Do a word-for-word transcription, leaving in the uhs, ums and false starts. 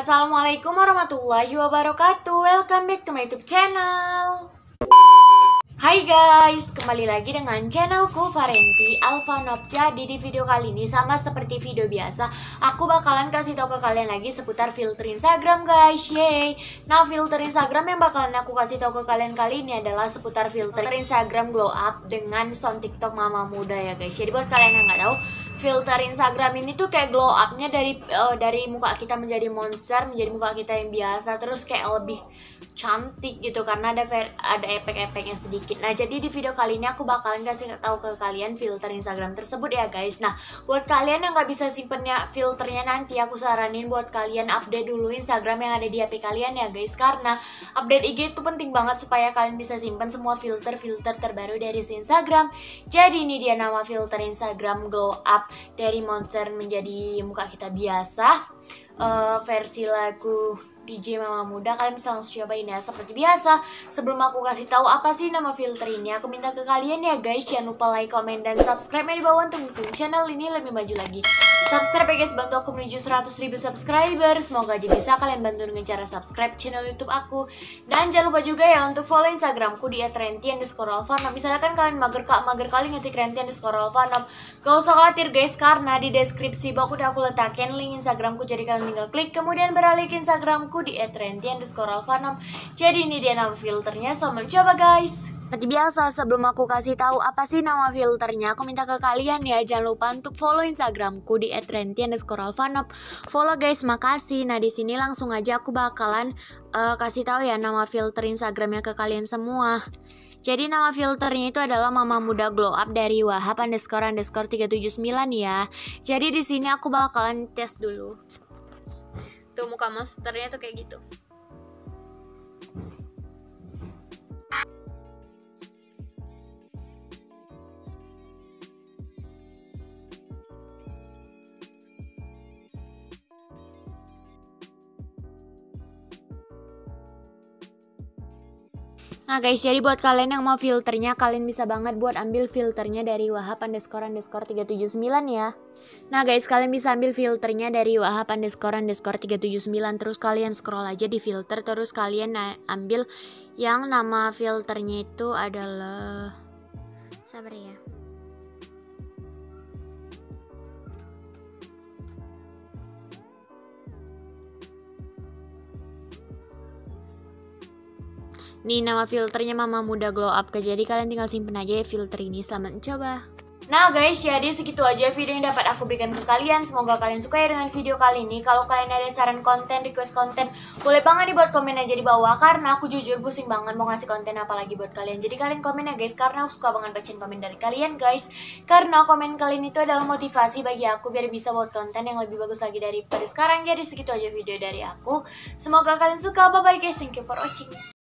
Assalamualaikum warahmatullahi wabarakatuh. Welcome back to my YouTube channel. Hai guys, kembali lagi dengan channelku Farenti Alfanop. Jadi di video kali ini sama seperti video biasa, aku bakalan kasih tahu ke kalian lagi seputar filter Instagram guys. Yeay. Nah, filter Instagram yang bakalan aku kasih tahu ke kalian kali ini adalah seputar filter Instagram glow up dengan sound TikTok mama muda ya guys. Jadi buat kalian yang nggak tahu, filter Instagram ini tuh kayak glow upnya dari uh, dari muka kita menjadi monster, menjadi muka kita yang biasa, terus kayak lebih cantik gitu karena ada ada efek-efeknya sedikit. Nah, jadi di video kali ini aku bakalan kasih tahu ke kalian filter Instagram tersebut ya guys. Nah, buat kalian yang nggak bisa simpennya filternya nanti, aku saranin buat kalian update dulu Instagram yang ada di H P kalian ya guys, karena update I G itu penting banget supaya kalian bisa simpan semua filter-filter terbaru dari si Instagram. Jadi ini dia nama filter Instagram glow up dari monster menjadi muka kita biasa, uh, versi lagu D J Mama Muda. Kalian bisa langsung cobain ya. Seperti biasa, sebelum aku kasih tahu apa sih nama filter ini, aku minta ke kalian ya guys, jangan lupa like, comment, dan subscribe di bawah untuk mendukung channel ini lebih maju lagi. Subscribe ya guys, bantu aku menuju seratus ribu subscriber. Semoga aja bisa kalian bantu dengan cara subscribe channel YouTube aku. Dan jangan lupa juga ya untuk follow Instagramku di et renti underscore alfanop. Misalkan kalian mager kak mager kali ngetik renti underscore alfanop, gak usah khawatir guys, karena di deskripsi box udah aku letakin link Instagramku, jadi kalian tinggal klik kemudian beralih ke Instagramku di et renti underscore alfanop. Jadi ini dia nama filternya, selamat coba guys. Seperti biasa, sebelum aku kasih tahu apa sih nama filternya, aku minta ke kalian ya, jangan lupa untuk follow Instagramku di et renti underscore alfanop. Follow guys, makasih. Nah, di sini langsung aja aku bakalan uh, kasih tahu ya nama filter Instagramnya ke kalian semua. Jadi nama filternya itu adalah Mama Muda Glow Up dari Wahab underscore underscore tiga tujuh sembilan ya. Jadi di sini aku bakalan tes dulu. Tuh muka monsternya tuh kayak gitu. Nah guys, jadi buat kalian yang mau filternya, kalian bisa banget buat ambil filternya dari Wahab underscore underscore tiga tujuh sembilan ya. Nah guys, kalian bisa ambil filternya dari Wahab underscore underscore tiga tujuh sembilan. Terus kalian scroll aja di filter, terus kalian ambil yang nama filternya itu adalah, sabar ya, nih nama filternya Mama Muda Glow Up. Jadi kalian tinggal simpen aja ya filter ini. Selamat mencoba. Nah guys, jadi segitu aja video yang dapat aku berikan ke kalian. Semoga kalian suka ya dengan video kali ini. Kalau kalian ada saran konten, request konten, boleh banget nih buat komen aja di bawah, karena aku jujur pusing banget mau ngasih konten apa lagi buat kalian. Jadi kalian komen ya guys, karena aku suka banget bacain komen dari kalian guys. Karena komen kalian itu adalah motivasi bagi aku biar bisa buat konten yang lebih bagus lagi daripada sekarang. Jadi segitu aja video dari aku. Semoga kalian suka. Bye bye guys, thank you for watching.